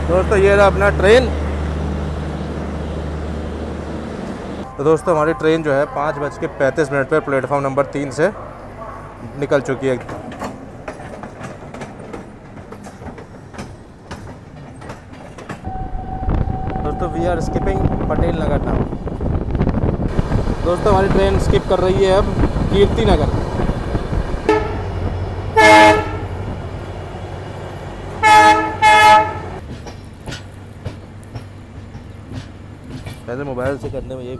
दोस्तों ये रहा अपना ट्रेन। तो दोस्तों हमारी ट्रेन जो है 5:35 पर प्लेटफॉर्म नंबर 3 से निकल चुकी है। दोस्तों we are skipping Patel Nagar now. दोस्तों हमारी ट्रेन स्किप कर रही है अब कीर्ति नगर। पहले मोबाइल से करने में ये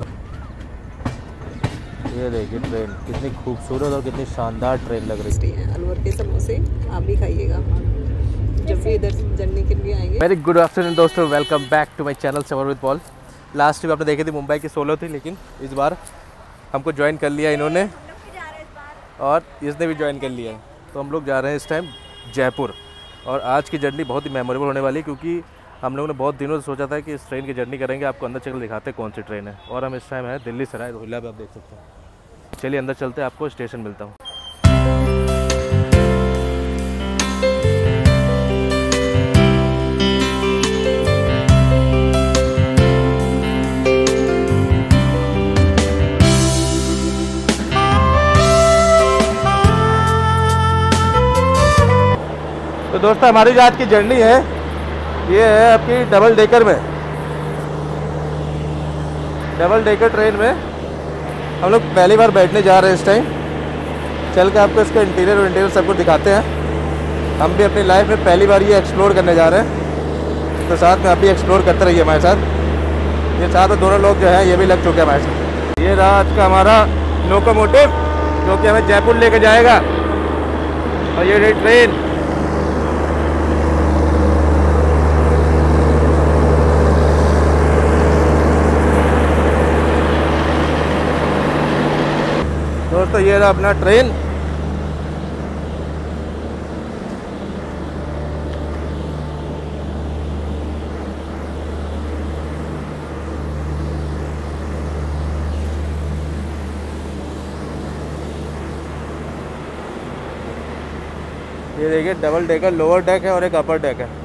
देखिए ट्रेन कितनी खूबसूरत और कितनी शानदार ट्रेन लग रही है। अलवर के समोसे आप भी खाइएगा जब भी इधर जर्नी के लिए आएंगे। वेरी गुड आफ्टरनून दोस्तों, welcome back to my channel Safar with Paul. Last week आपने देखी थी मुंबई की सोलो थी, लेकिन इस बार हमको ज्वाइन कर लिया इन्होंने और इसने भी ज्वाइन कर लिया है। तो हम लोग जा रहे हैं इस टाइम जयपुर और आज की जर्नी बहुत ही मेमोरेबल होने वाली है, क्योंकि हम लोगों ने बहुत दिनों से सोचा था कि इस ट्रेन की जर्नी करेंगे। आपको अंदर चल दिखाते हैं कौन सी ट्रेन है। और हम इस टाइम है दिल्ली सराय रोहिल्ला पे, आप देख सकते हैं। चलिए अंदर चलते हैं, आपको स्टेशन मिलता हूँ। तो दोस्तों हमारी जो आज की जर्नी है ये है आपकी डबल डेकर में, डबल डेकर ट्रेन में हम लोग पहली बार बैठने जा रहे हैं। इस टाइम चल के आपको इसका इंटीरियर सब कुछ दिखाते हैं। हम भी अपनी लाइफ में पहली बार ये एक्सप्लोर करने जा रहे हैं, तो साथ में आप भी एक्सप्लोर करते रहिए हमारे साथ। ये साथ में दोनों लोग जो हैं ये भी लग चुके हैं हमारे साथ। ये रहा आज का हमारा लोकोमोटिव जो कि हमें जयपुर लेके जाएगा, और ये रही ट्रेन। दोस्तों ये रहा अपना ट्रेन। ये देखिए डबल डेकर, लोअर डेक है और एक अपर डेक है।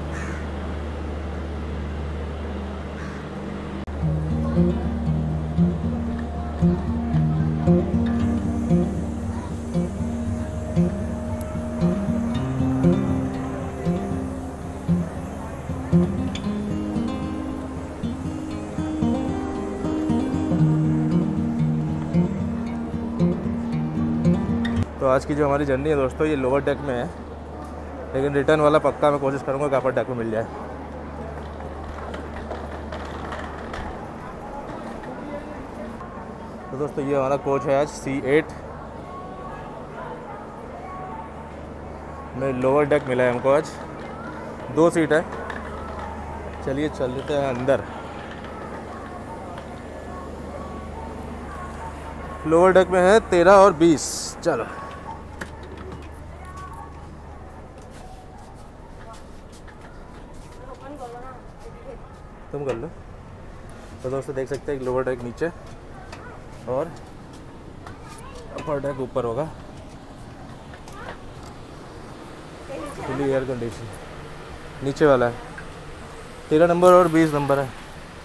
तो आज की जो हमारी जर्नी है दोस्तों ये लोअर डेक में है, लेकिन रिटर्न वाला पक्का मैं कोशिश करूँगा कि अपर डेक में मिल जाए। तो दोस्तों ये हमारा कोच है आज C8 में, लोअर डेक मिला है हमको आज। 2 सीट है। चलिए चल लेते हैं अंदर। लोअर डेक में है 13 और 20। चलो तुम कर लो। तो दोस्तों देख सकते हैं लोअर डेक नीचे और अपर डेक ऊपर होगा। फुली एयर कंडीशन नीचे वाला है। 13 नंबर और 20 नंबर है।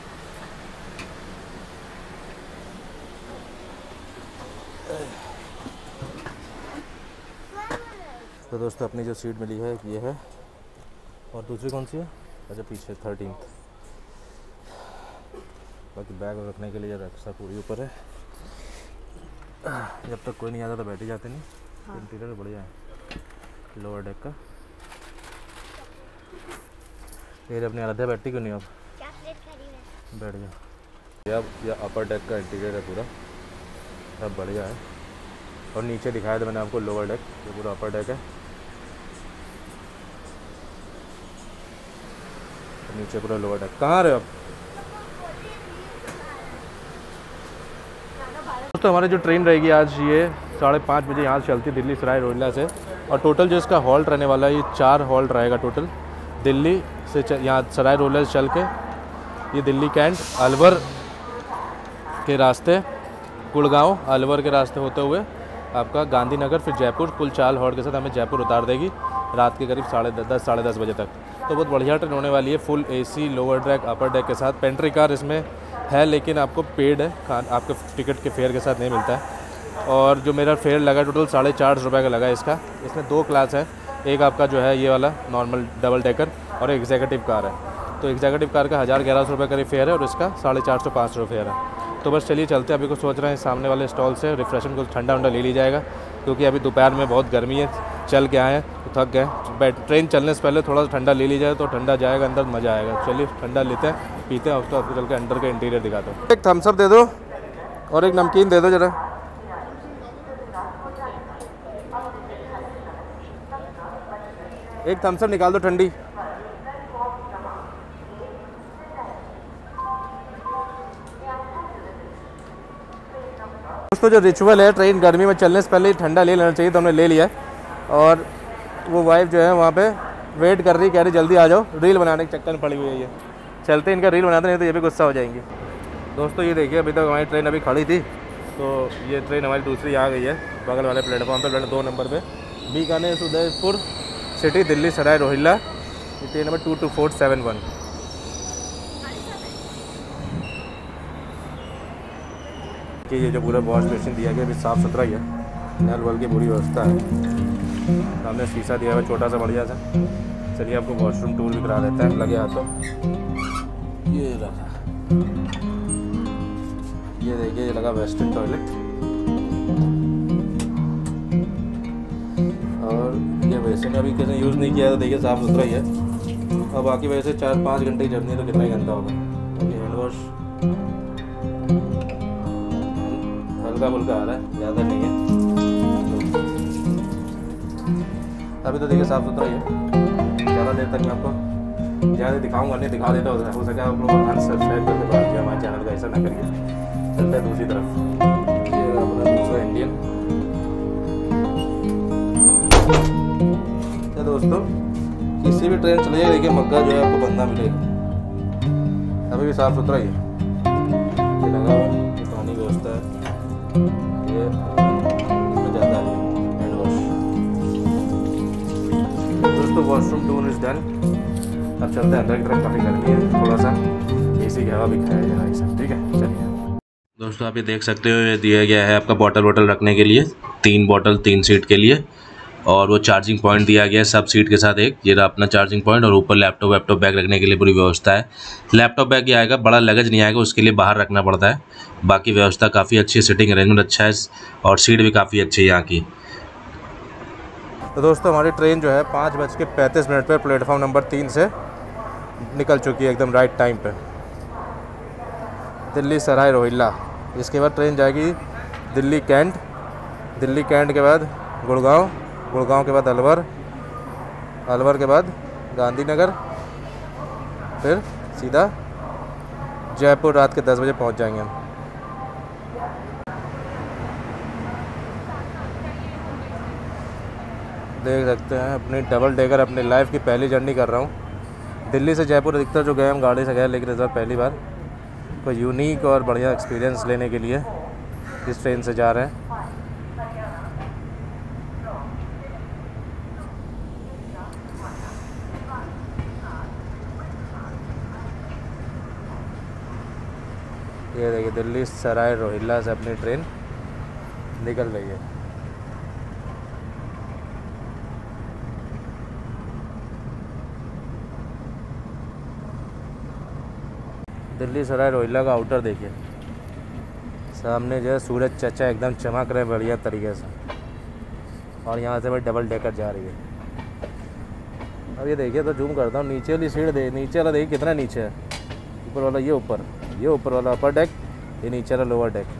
तो दोस्तों अपनी जो सीट मिली है ये है, और दूसरी कौन सी है? अच्छा पीछे 13th। बाकी बैग रखने के लिए रक्षा पूरी ऊपर है। जब तक कोई नहीं आता तो बैठ ही जाते नहीं। हाँ। इंटीरियर बढ़िया है लोअर डेक का। फिर अपनी आराध्या बैठती क्यों नहीं आप? बैठ जाओ। अब यह अपर डेक का इंटीरियर है पूरा, सब बढ़िया है। और नीचे दिखाया था मैंने आपको लोअर डेक, ये पूरा अपर डेक है। नीचे पूरा लोअर डेक। कहाँ रहे हो आप? दोस्तों हमारी जो ट्रेन रहेगी आज ये 5:30 बजे यहाँ से चलती है दिल्ली सराय रोहिल्ला से। और टोटल जो इसका हॉल्ट रहने वाला है ये 4 हॉल्ट रहेगा टोटल। दिल्ली से यहाँ सराय रोहिल्ला से चल के ये दिल्ली कैंट, अलवर के रास्ते, गुड़गांव, अलवर के रास्ते होते हुए आपका गांधीनगर, फिर जयपुर। कुल 4 हॉल्ट के साथ हमें जयपुर उतार देगी रात के करीब 10:30 साढ़े 10 बजे तक। तो बहुत बढ़िया ट्रेन होने वाली है, full AC lower deck upper deck के साथ। पेंट्री कार इसमें है लेकिन आपको पेड है, आपके टिकट के फेयर के साथ नहीं मिलता है। और जो मेरा फेयर लगा टोटल 450 रुपये का लगा इसका। इसमें 2 क्लास है, एक आपका जो है ये वाला नॉर्मल डबल डेकर और एग्जीक्यूटिव कार है। तो एग्जीक्यूटिव कार का 1000-1100 रुपये का फेयर है और इसका 450-500 फेयर है। तो बस चलिए चलते हैं। अभी को सोच रहे हैं सामने वाले स्टॉल से रिफ्रेशन को ठंडा वंडा ले ली जाएगा, क्योंकि अभी दोपहर में बहुत गर्मी है, चल के आए हैं तो थक गए। ट्रेन चलने से पहले थोड़ा सा ठंडा ले ली जाए तो ठंडा जाएगा, अंदर मज़ा आएगा। चलिए ठंडा लेते हैं, पीते हैं, उसको आपको चल के अंदर का इंटीरियर दिखाते हैं। एक थम्स अप दे दो और एक नमकीन दे दो ज़रा। एक थम्स अप निकाल दो ठंडी। दोस्तों जो रिचुअल है, ट्रेन गर्मी में चलने से पहले ही ठंडा ले लेना चाहिए, तो हमने ले लिया है। और वो वाइफ जो है वहाँ पे वेट कर रही, कह रही जल्दी आ जाओ, रील बनाने के चक्कर में पड़ी हुई है ये। चलते इनका रील बनाते, नहीं तो ये भी गुस्सा हो जाएंगे। दोस्तों ये देखिए, अभी तक हमारी ट्रेन अभी खड़ी थी, तो ये ट्रेन हमारी दूसरी आ गई है बगल वाले प्लेटफॉर्म पर, 2 नंबर पर। बीकानेर से Udaipur city Delhi Sarai Rohilla, train number 22471। कि ये जो पूरा वॉश बेसिन दिया गया अभी साफ़ सुथरा ही है, नल वल की पूरी व्यवस्था है। सामने शीशा दिया हुआ छोटा सा बढ़िया सा। चलिए आपको वॉशरूम टूर भी करा देता है, लगे हाथों। ये रहा, ये देखिए, ये लगा वेस्टर्न टॉयलेट। और ये बेसिन अभी किसी यूज़ नहीं किया है, तो देखिए साफ़ सुथरा ही है। और बाकी वैसे 4-5 घंटे की जर्नी, तो कितना ही घंटा होगा। हैंड वॉश हल्का फुल्का आ रहा है, ज़्यादा नहीं है। अभी तो देखिए साफ़ सुथरा ही है। ज़्यादा देर तक मैं आपको ज़्यादा दिखाऊंगा नहीं, दिखा देता हो सके आप लोग अनसब्सक्राइब करके बाद दिया हमारे चैनल का, ऐसा ना करिए। चलते हैं दूसरी तरफ। ये अपना दूसरा इंडियन। तो दोस्तों किसी भी ट्रेन चले जाए, देखिए मग्गा जो है आपको बंदा मिलेगा। अभी भी साफ़ सुथरा ही है, ये लगा हुआ है, पानी व्यवस्था है। ये इसमें ज़्यादा है हैंड वॉश। दोस्तों वॉशरूम टूर इज डन। अब चलते हैं अंदर की तरफ, काफ़ी गर्मी है, थोड़ा सा AC की हवा भी खाया जाए ऐसा, ठीक है। चलिए दोस्तों, आप ये देख सकते हो, ये दिया गया है आपका बॉटल रखने के लिए, 3 बॉटल 3 सीट के लिए। और वो चार्जिंग पॉइंट दिया गया है सब सीट के साथ एक, ये रहा अपना चार्जिंग पॉइंट। और ऊपर लैपटॉप बैग रखने के लिए पूरी व्यवस्था है। लैपटॉप बैग ही आएगा, बड़ा लगेज नहीं आएगा, उसके लिए बाहर रखना पड़ता है। बाकी व्यवस्था काफ़ी अच्छी है, सिटिंग अरेंजमेंट अच्छा है और सीट भी काफ़ी अच्छी है यहाँ की। तो दोस्तों हमारी ट्रेन जो है 5:35 पर प्लेटफॉर्म नंबर 3 से निकल चुकी है, एकदम राइट टाइम पे, दिल्ली सराय रोहिल्ला। इसके बाद ट्रेन जाएगी दिल्ली कैंट, दिल्ली कैंट के बाद गुड़गांव, गुड़गांव के बाद अलवर, अलवर के बाद गांधीनगर, फिर सीधा जयपुर। रात के 10 बजे पहुंच जाएंगे हम। देख सकते हैं अपनी डबल डेकर, अपनी लाइफ की पहली जर्नी कर रहा हूँ। दिल्ली से जयपुर अधिकतर जो गए हम गाड़ी से गए, लेकिन इस बार पहली बार कोई यूनिक और बढ़िया एक्सपीरियंस लेने के लिए इस ट्रेन से जा रहे हैं। ये देखिए दिल्ली सराय रोहिल्ला से अपनी ट्रेन निकल रही है। दिल्ली सराय रोहिल्ला का आउटर देखिए, सामने जो है सूरज चचा एकदम चमक रहे बढ़िया तरीके से। और यहाँ से भाई डबल डेकर जा रही है। अब ये देखिए, तो जूम करता हूँ, नीचे वाली सीट नीचे वाला देखिए कितना नीचे है। ऊपर वाला ये ऊपर, ये ऊपर वाला अपर डेक, ये नीचे वाला लोअर डेक।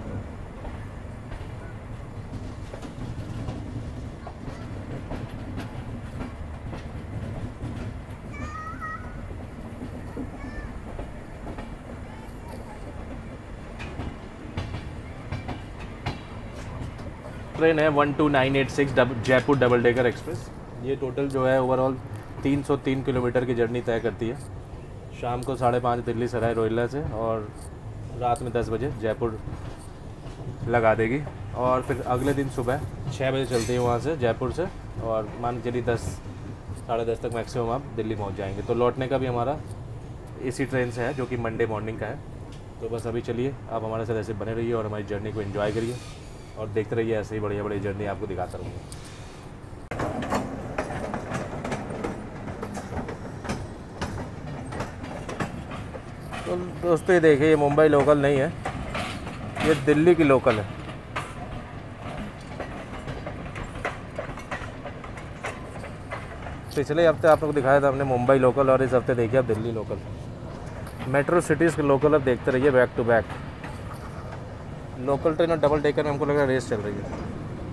ट्रेन है 12986 जयपुर डबल डेकर एक्सप्रेस। ये टोटल जो है ओवरऑल 303 किलोमीटर की जर्नी तय करती है। शाम को 5:30 दिल्ली सराय रोहिल्ला से और रात में 10 बजे जयपुर लगा देगी। और फिर अगले दिन सुबह 6 बजे चलती है वहाँ से जयपुर से, और मान के चलिए 10 10:30 तक मैक्सिमम आप दिल्ली पहुंच जाएंगे। तो लौटने का भी हमारा इसी ट्रेन से है, जो कि मंडे मॉर्निंग का है। तो बस अभी चलिए, आप हमारे साथ ऐसे बने रहिए और हमारी जर्नी को एंजॉय करिए और देखते रहिए, ऐसे ही बढ़िया बढ़िया जर्नी आपको दिखाता रहूँगा। तो दोस्तों ये देखिए, ये मुंबई लोकल नहीं है, ये दिल्ली की लोकल है। पिछले हफ्ते आप लोग को दिखाया था हमने मुंबई लोकल, और इस हफ्ते देखिए आप दिल्ली लोकल। मेट्रो सिटीज़ के लोकल अब देखते रहिए back to back. Local train और डबल डेकर में हमको लग रहा है रेस चल रही है।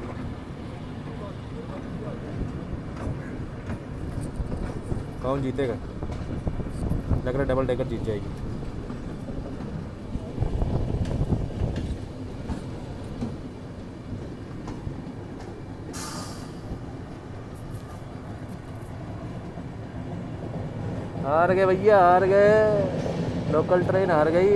कौन जीतेगा? लग रहा है डबल डेकर जीत जाएगी। हार गए भैया, हार गए, लोकल ट्रेन हार गई।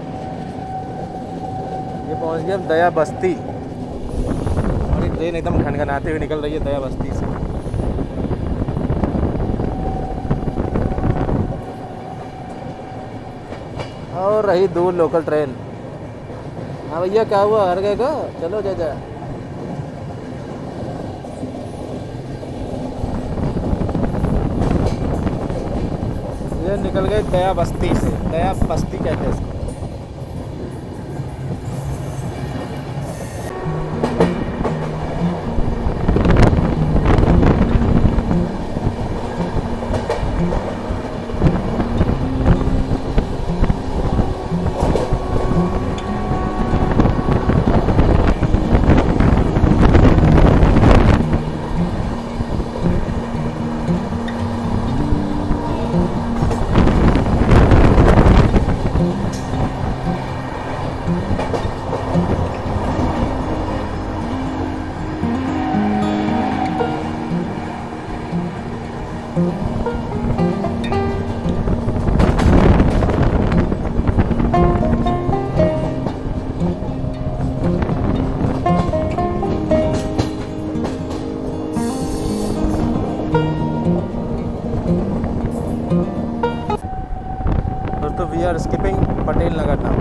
ये पहुंच गया दया बस्ती, और ये ट्रेन एकदम खनखनाते हुए निकल रही है दया बस्ती से। और रही दूर लोकल ट्रेन। हाँ भैया क्या हुआ, हार गए का? चलो जा। ये निकल गए दया बस्ती से, दया बस्ती कहते हैं इसको। दोस्तों we are skipping Patel Nagar now.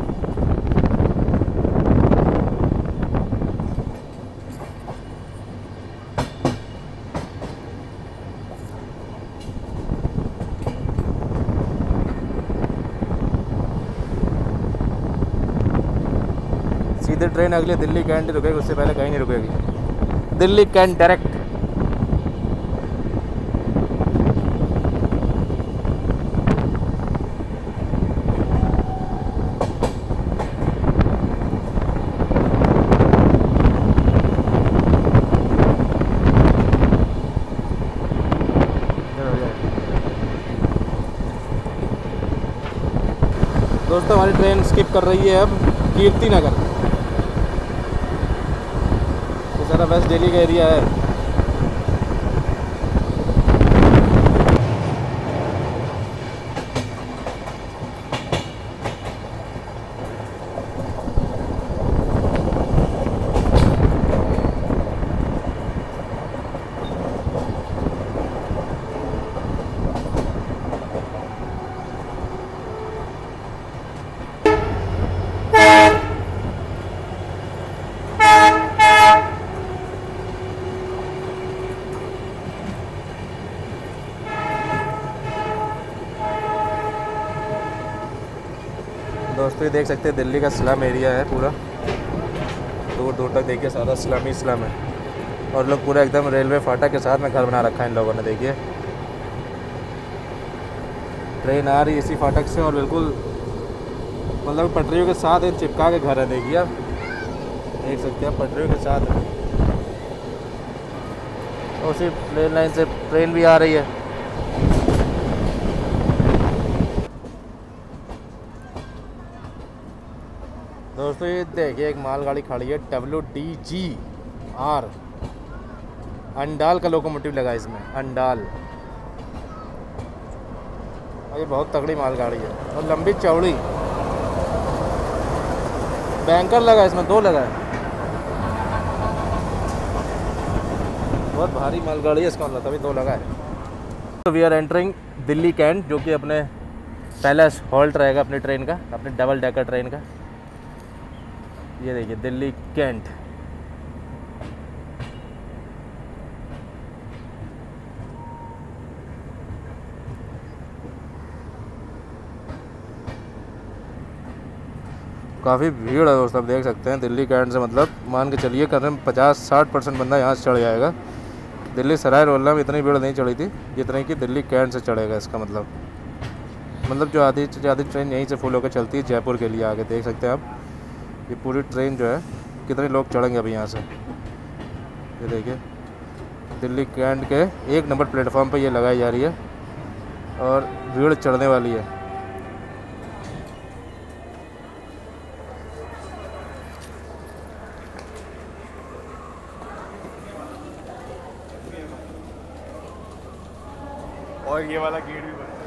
सीधे ट्रेन अगले दिल्ली कैंट रुकेगी, उससे पहले कहीं नहीं रुकेगी। दिल्ली कैंट डायरेक्ट। दोस्तों हमारी ट्रेन स्किप कर रही है अब कीर्ति नगर। ये सारा वेस्ट दिल्ली का एरिया है। दोस्तों ये देख सकते हैं दिल्ली का स्लम एरिया है पूरा, दूर दूर तक देखिए सारा स्लम ही स्लम है। और लोग पूरा एकदम रेलवे फाटक के साथ में घर बना रखा है इन लोगों ने। देखिए ट्रेन आ रही है इसी फाटक से, और बिल्कुल मतलब पटरियों के साथ एक चिपका के घर है। देखिए आप देख सकते हैं, पटरियों के साथ है। उसी प्लेन लाइन से ट्रेन भी आ रही है। दोस्तों ये देखिए एक मालगाड़ी खड़ी है WDGR, अंडाल का लोकोमोटिव लगा है इसमें, अंडाल। और ये बहुत तगड़ी मालगाड़ी है और लंबी चौड़ी। बैंकर लगा है इसमें, 2 लगा है। बहुत भारी मालगाड़ी है इसका मतलब, तभी 2 लगा है। तो we are entering Delhi Cantt, जो कि अपने पहला हॉल्ट रहेगा अपनी ट्रेन का, अपने डबल डेकर ट्रेन का। ये देखिए दिल्ली कैंट। काफ़ी भीड़ है दोस्तों, आप देख सकते हैं। दिल्ली कैंट से मतलब मान के चलिए करीब 50-60% बंदा यहाँ से चढ़ जाएगा। दिल्ली सराय रोला में इतनी भीड़ नहीं चढ़ी थी जितनी कि दिल्ली कैंट से चढ़ेगा। इसका मतलब जो आधी से ज़्यादा ट्रेन यहीं से फुल होकर चलती है जयपुर के लिए आगे। देख सकते हैं आप ये पूरी ट्रेन जो है कितने लोग चढ़ेंगे अभी यहाँ से। ये देखिए दिल्ली कैंट के 1 नंबर प्लेटफॉर्म पर ये लगाई जा रही है और भीड़ चढ़ने वाली है। और ये वाला गेट भी बंद है।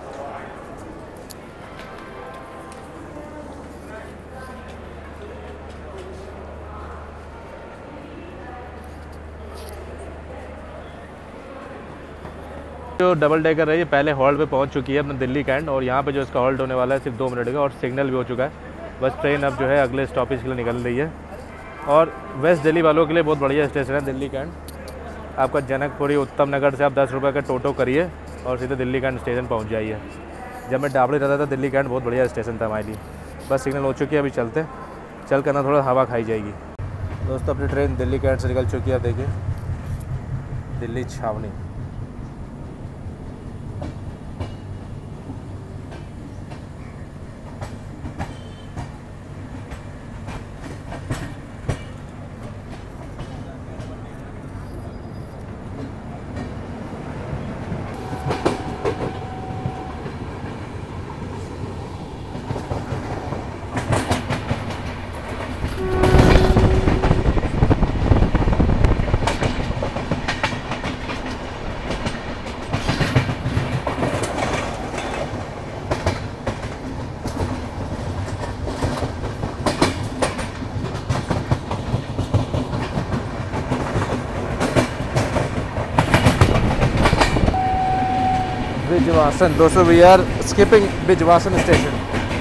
जो डबल डेकर है ये पहले हॉल्ट पे पहुंच चुकी है अपना दिल्ली कैंट, और यहाँ पे जो इसका हॉल्ट होने वाला है सिर्फ 2 मिनट का, और सिग्नल भी हो चुका है। बस ट्रेन अब जो है अगले स्टॉपेज के लिए निकल रही है। और वेस्ट दिल्ली वालों के लिए बहुत बढ़िया स्टेशन है दिल्ली कैंट। आपका जनकपुरी उत्तम नगर से आप 10 रुपये का टोटो करिए और सीधे दिल्ली कैंट स्टेशन पहुंच जाइए। जब मैं डाबड़ी रहता था दिल्ली कैंट बहुत बढ़िया स्टेशन था हमारे लिए। बस सिग्नल हो चुकी है, अभी चल कर ना थोड़ा हवा खाई जाएगी। दोस्तों अपनी ट्रेन दिल्ली कैंट से निकल चुकी है। आप देखिए दिल्ली छावनी। बिजवासन। दोस्तों we are skipping Bijwasan station.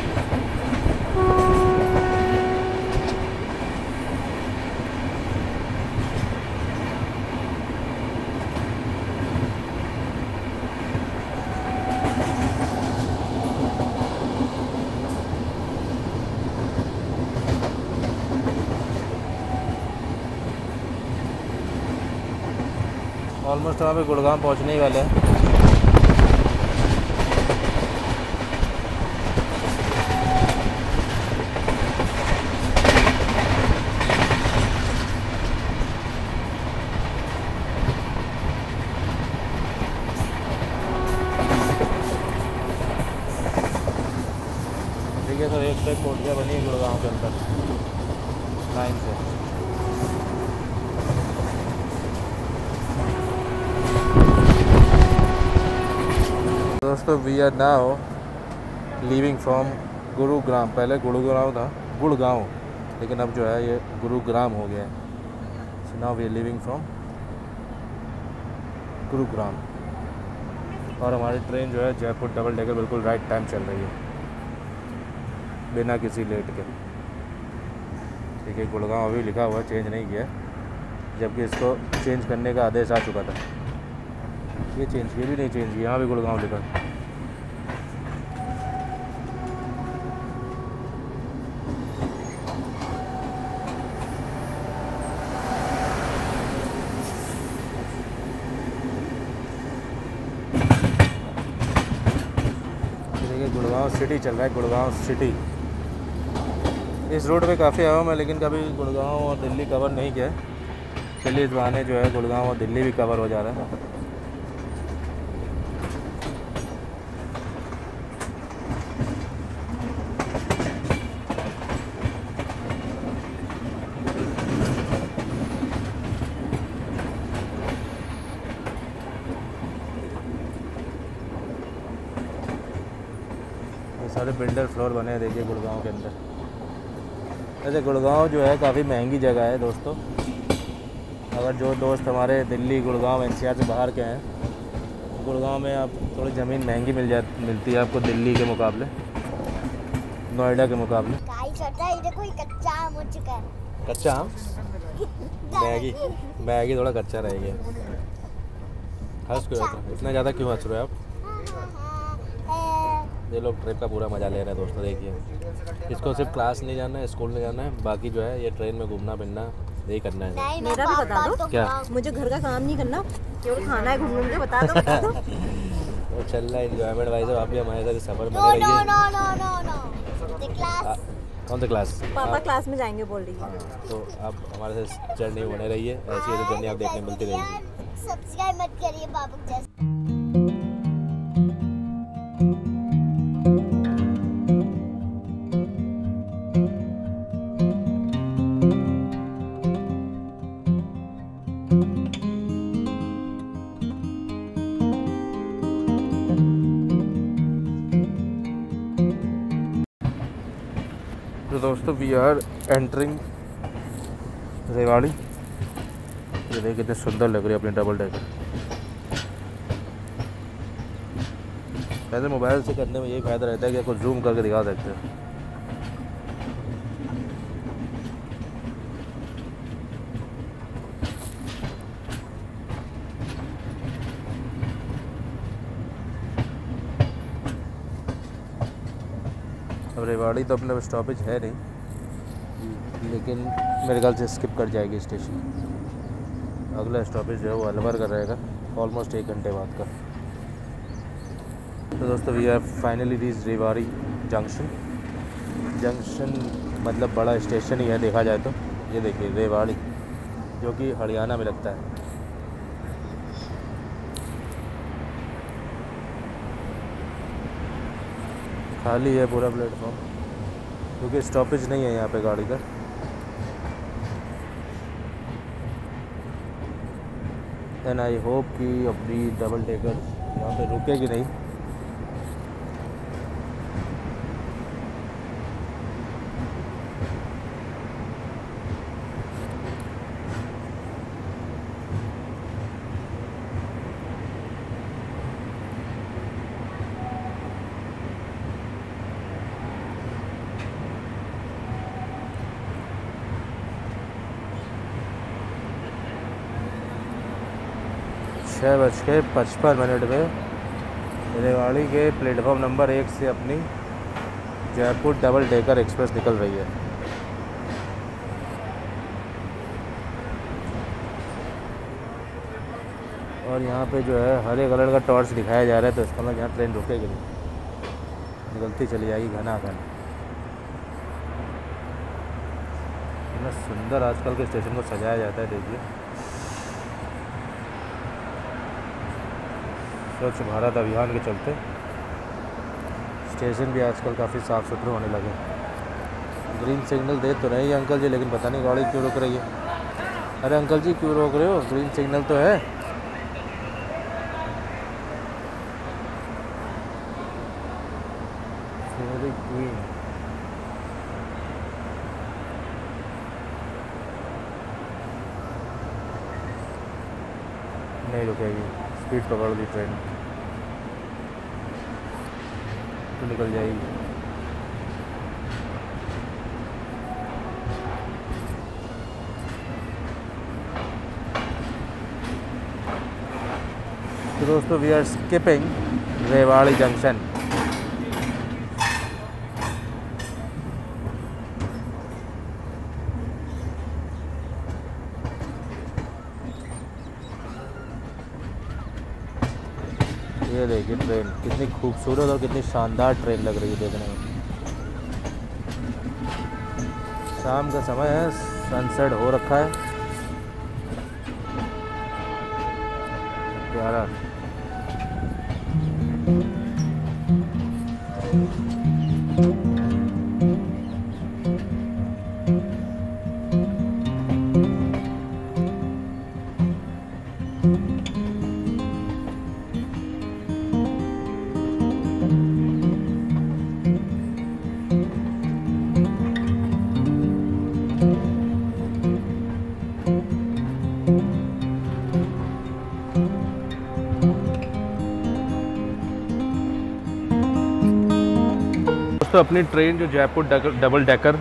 Almost वहाँ पे गुड़गांव पहुँचने ही वाले हैं। देखिए सर, एक से एक कोठियाँ बनी है गुड़गांव के अंदर लाइन से। दोस्तों we are now leaving from Gurugram. पहले गुड़गांव था, गुड़गांव, लेकिन अब जो है ये गुरुग्राम हो गया है। So now we are leaving from Gurugram. और हमारी ट्रेन जो है जयपुर डबल डेकर बिल्कुल राइट टाइम चल रही है बिना किसी लेट के। ठीक है, गुड़गांव अभी लिखा हुआ चेंज नहीं किया, जबकि इसको चेंज करने का आदेश आ चुका था। ये भी नहीं चेंज किया, यहाँ भी गुड़गांव लिखा। देखिए गुड़गांव सिटी चल रहा है, गुड़गांव सिटी। इस रोड पे काफ़ी आया हूँ मैं, लेकिन कभी गुड़गांव और दिल्ली कवर नहीं किया। चलिए इस बहाने जो है गुड़गांव और दिल्ली भी कवर हो जा रहा है। ये सारे बिल्डर फ्लोर बने हैं देखिए गुड़गांव के अंदर। वैसे गुड़गांव जो है काफ़ी महंगी जगह है दोस्तों। अगर जो दोस्त हमारे दिल्ली, गुड़गांव, एनसीआर से बाहर के हैं, गुड़गांव में आप थोड़ी ज़मीन महंगी मिलती है आपको दिल्ली के मुकाबले, नोएडा के मुकाबले। देखो ये कच्चा आम हो चुका है। कच्चा आम? मैगी थोड़ा कच्चा रहेगा। हंस क्यों रहे हो? इतना ज़्यादा क्यों हंस रहे हो आप? ये लोग ट्रिप का पूरा मज़ा ले रहे हैं दोस्तों। देखिए, इसको सिर्फ क्लास नहीं जाना है, स्कूल नहीं जाना है, बाकी जो है ये ट्रेन में घूमना फिरना यही करना है। मेरा भी बता दो। क्या? मुझे घर का काम नहीं करना, केवल खाना है, घूमने। मुझे बता दो। वो चल रहा है एंजॉयमेंट वाइज। आप भी हमारे साथ सफ़र बने रहिए। कौन सा क्लास? पापा क्लास में जाएंगे बोल रही है। तो आप हमारे साथ जर्नी में बने रहिए, ऐसी ऐसी जर्नी आप देखने मिलती रहेगी। सब्सक्राइब मत करिए बाबू जैसे। तो दोस्तों वी आर एंटरिंग रेवाड़ी। ये देखिए कितने सुंदर लग रही है अपनी डबल डेकर। वैसे मोबाइल से करने में यही फ़ायदा रहता है कि आपको जूम करके दिखा सकते हैं। अब रेवाड़ी तो अपना स्टॉपेज है नहीं, लेकिन मेरे ख्याल से स्किप कर जाएगी स्टेशन। अगला स्टॉपेज जो है वो अलवर का रहेगा, ऑलमोस्ट 1 घंटे बाद का। तो दोस्तों we are finally reach Rewari junction मतलब बड़ा स्टेशन ही है देखा जाए तो। ये देखिए रेवाड़ी, जो कि हरियाणा में लगता है। खाली है पूरा प्लेटफॉर्म, क्योंकि स्टॉपेज नहीं है यहाँ पे गाड़ी का। एंड आई होप कि अपनी डबल डेकर यहाँ पे रुकेगी नहीं। छः बज के 55 मिनट में रेवाड़ी के प्लेटफॉर्म नंबर 1 से अपनी जयपुर डबल डेकर एक्सप्रेस निकल रही है। और यहाँ पे जो है हरे कलर का टॉर्च दिखाया जा रहा है, तो इसका मतलब यहाँ ट्रेन रुकेगी नहीं, निकलती चली जाएगी घनाघन। इतना सुंदर आजकल के स्टेशन को सजाया जाता है, देखिए। स्वच्छ भारत अभियान के चलते स्टेशन भी आजकल काफ़ी साफ़ सुथरे होने लगे। ग्रीन सिग्नल दे तो रहे हैं अंकल जी, लेकिन पता नहीं गाड़ी क्यों रुक रही है। अरे अंकल जी क्यों रोक रहे हो? ग्रीन सिग्नल तो है। फेरी क्वीन नहीं रुकेगी, स्पीड पकड़ ली ट्रेन तो निकल जाएगी। तो दोस्तों we are skipping Rewari junction. ये देखिए ट्रेन कितनी खूबसूरत और कितनी शानदार ट्रेन लग रही है देखने में। शाम का समय है, सनसेट हो रखा है, प्यारा। दोस्तों अपनी ट्रेन जो जयपुर डबल डेकर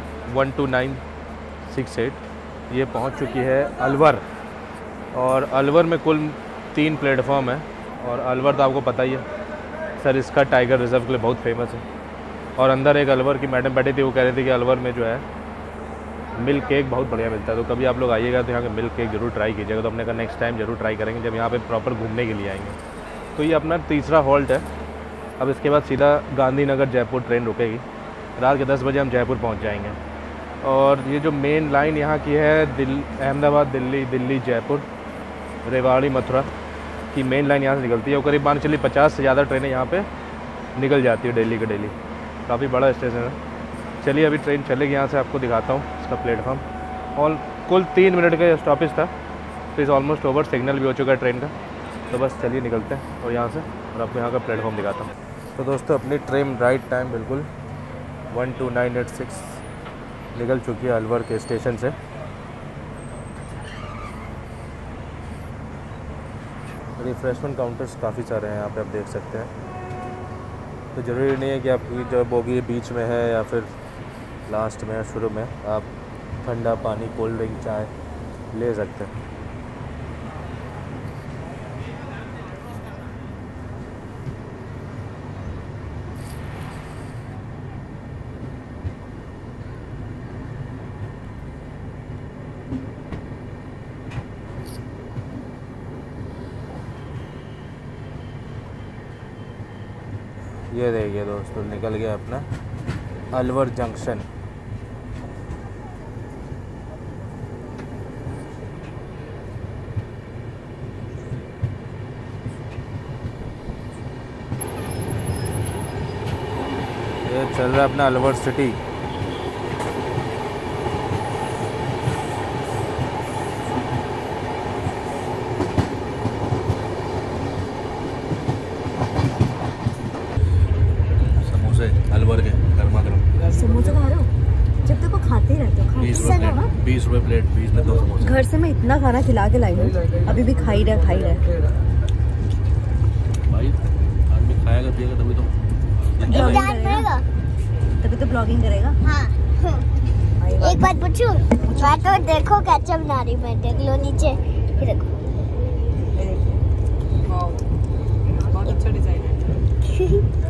12968 ये पहुंच चुकी है अलवर। और अलवर में कुल 3 प्लेटफॉर्म है। और अलवर तो आपको पता ही है सर, इसका टाइगर रिज़र्व के लिए बहुत फेमस है। और अंदर एक अलवर की मैडम बैठी थी, वो कह रही थी कि अलवर में जो है मिल्क केक बहुत बढ़िया मिलता है। तो कभी आप लोग आइएगा तो यहाँ का मिल्क केक ज़रूर ट्राई कीजिएगा। तो हमने कहा नेक्स्ट टाइम ज़रूर ट्राई करेंगे जब यहाँ पे प्रॉपर घूमने के लिए आएंगे। तो ये अपना तीसरा हॉल्ट है। अब इसके बाद सीधा गांधीनगर जयपुर ट्रेन रुकेगी। रात के 10 बजे हम जयपुर पहुँच जाएंगे। और ये जो मेन लाइन यहाँ की है अहमदाबाद दिल्ली, दिल्ली जयपुर, रेवाड़ी मथुरा की मेन लाइन यहाँ से निकलती है। और करीब मान चलिए 50 से ज़्यादा ट्रेनें यहाँ पे निकल जाती है डेली के डेली। काफ़ी बड़ा स्टेशन है। चलिए अभी ट्रेन चलेगी, यहाँ से आपको दिखाता हूँ इसका प्लेटफॉर्म। और कुल 3 मिनट का स्टॉपेज था, तो इस ऑलमोस्ट ओवर, सिग्नल भी हो चुका है ट्रेन का। तो बस चलिए निकलते हैं और यहाँ से और आपको यहाँ का प्लेटफॉर्म दिखाता हूँ। तो दोस्तों अपनी ट्रेन राइट टाइम बिल्कुल 12986 निकल चुकी है अलवर के स्टेशन से। रिफ्रेशमेंट काउंटर्स काफ़ी सारे हैं यहाँ पे, आप देख सकते हैं। तो ज़रूरी नहीं है कि आपकी जो बोगी बीच में है या फिर लास्ट में या शुरू में, आप ठंडा पानी, कोल्ड ड्रिंक, चाय ले सकते हैं। ये देखिए दोस्तों, निकल गया अपना अलवर जंक्शन। ये चल रहा है अपना अलवर सिटी। अलवर के गर्मा गर्म समोसे खा रहे हो? जब तक वो खाते ही रहते हो। 20 रुपये प्लेट, 20 में 2 समोसे। घर से मैं इतना खाना खिला के लाई हूँ, अभी भी खा ही रहा भाई आदमी खाएगा पिएगा तभी तो ब्लॉगिंग करेगा। हाँ। एक बात पूछूं? मैं तो देखो कैसे बना रही, मैं देख लो नीचे, ये देखो। बहुत अच्छा डिजाइन है।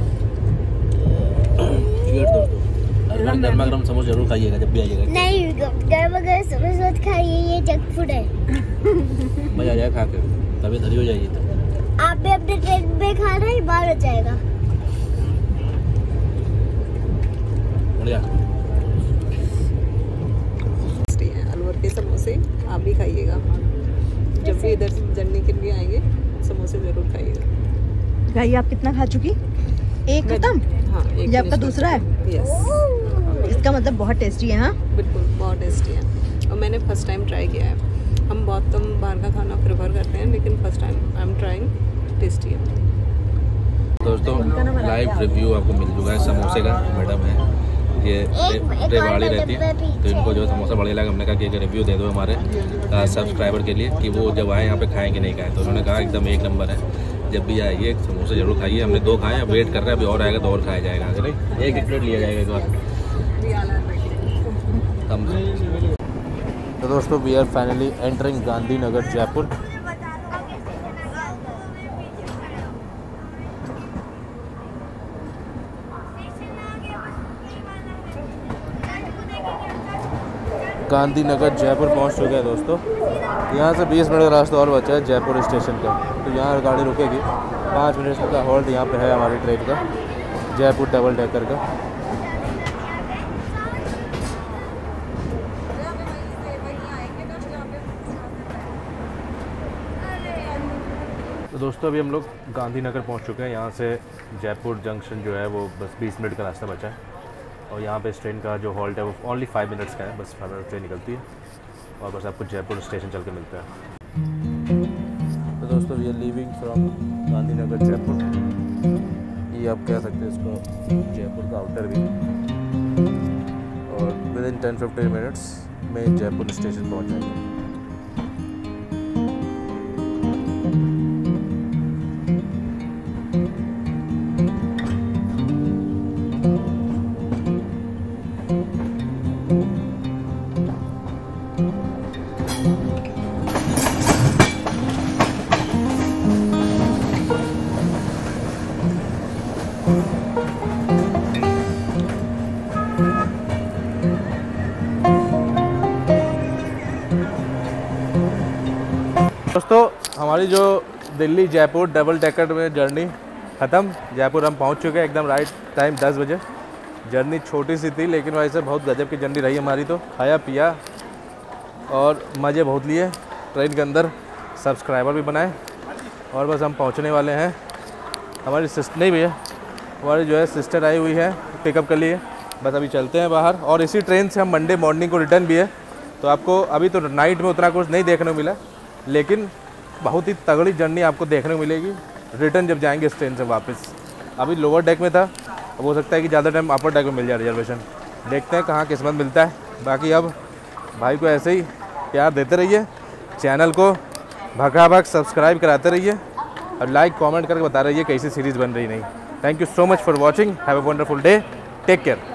गर्मा गर्म समोसा जरूर खाइएगा जब भी आइएगा। नहीं, गर्मा गर्म समोसा खाइए, ये जंक फूड है। मजा आ जाएगा खा के, तबीयत हरी हो जाएगी। तो आप भी अपने ट्रेन में खाना ही बाहर हो जाएगा। बढ़िया अलवर के समोसे आप भी खाइएगा। जब भी इधर जर्नी के लिए आएंगे समोसे जरूर खाइएगा। भाई आप कितना खा चुकी? एक खत्म? हाँ, ये आपका दूसरा है? यस। इसका मतलब बहुत टेस्टी है। हाँ बिल्कुल बहुत टेस्टी है और मैंने फर्स्ट टाइम ट्राई किया है। हम बहुत कम बाहर का खाना प्रेफर करते हैं, लेकिन first time I am trying, tasty है। दोस्तों लाइव रिव्यू आपको मिल चुका है समोसे का। मैडम है ये रेवाड़ी रहती है, तो इनको जो समोसा बढ़िया लगा, हमने कहा कि एक रिव्यू दे दो हमारे सब्सक्राइबर के लिए कि वो जब आए यहाँ पे खाएं कि नहीं खाएं। तो उन्होंने कहा एकदम एक नंबर है, जब भी आइए एक समोसा जरूर खाइए। हमने 2 खाए, वेट कर रहे हैं, अभी और आएगा तो और खाया जाएगा। नहीं एक प्लेट लिया जाएगा एक बार। तो दोस्तों we are finally entering Gandhinagar Jaipur. Gandhinagar Jaipur पहुंच चुके हैं दोस्तों। यहाँ से 20 मिनट का रास्ता और बचा है जयपुर स्टेशन का। तो यहाँ गाड़ी रुकेगी, 5 मिनट का हॉल्ट यहाँ पे है हमारी ट्रेन का, जयपुर डबल डेकर का। तो दोस्तों अभी हम लोग गांधीनगर पहुँच चुके हैं। यहाँ से जयपुर जंक्शन जो है वो बस 20 मिनट का रास्ता बचा है। और यहाँ पे इस ट्रेन का जो हॉल्ट है वो ओनली 5 मिनट्स का है, बस 5 मिनट ट्रेन निकलती है और बस आपको जयपुर स्टेशन चल के मिलता है। तो दोस्तों we are leaving from Gandhinagar Jaipur. ये आप कह सकते हैं इसको जयपुर का आउटर भी। और विद इन 10-15 मिनट्स में जयपुर स्टेशन पहुँच जाएंगे। दोस्तों हमारी जो दिल्ली जयपुर डबल डेकर में जर्नी ख़त्म। जयपुर हम पहुंच चुके हैं एकदम राइट टाइम 10 बजे। जर्नी छोटी सी थी लेकिन वैसे बहुत गजब की जर्नी रही हमारी। तो खाया पिया और मज़े बहुत लिए ट्रेन के अंदर, सब्सक्राइबर भी बनाए और बस हम पहुंचने वाले हैं। हमारी सिस्टर नहीं भैया, हमारी जो है सिस्टर आई हुई है पिकअप के लिए। बस अभी चलते हैं बाहर और इसी ट्रेन से हम मंडे मॉर्निंग को रिटर्न भी है। तो आपको अभी तो नाइट में उतना कुछ नहीं देखने को मिला, लेकिन बहुत ही तगड़ी जर्नी आपको देखने को मिलेगी रिटर्न जब जाएंगे इस ट्रेन से वापस। अभी लोअर डेक में था, अब हो सकता है कि ज़्यादा टाइम अपर डेक में मिल जाए रिजर्वेशन। देखते हैं कहाँ किस्मत मिलता है। बाकी अब भाई को ऐसे ही प्यार देते रहिए, चैनल को भगा सब्सक्राइब कराते रहिए और लाइक कमेंट करके बता रहिए कैसी सीरीज़ बन रही नहीं। Thank you so much for watching. Have a wonderful day, take care.